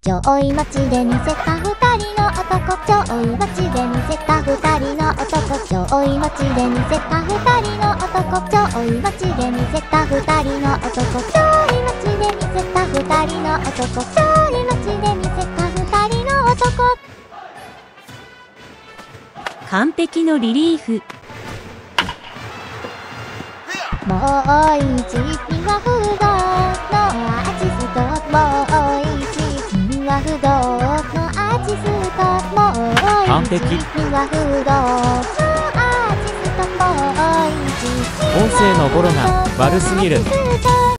ちょい街で見せた二人の男、ちょい街で見せた二人の男、ちょい街で見せた二人の男、ちょい街で見せた二人の男、ちょい街で見せた二人の男、ちょい街で見せた二人の男。 完璧のリリーフ。 もう一品は不動のアーティスト、もう一品は不動のアーティスト、もう完璧。 一品は不動のアーティスト、もう一品は不動のアーティスト。 音声のボロが悪すぎる。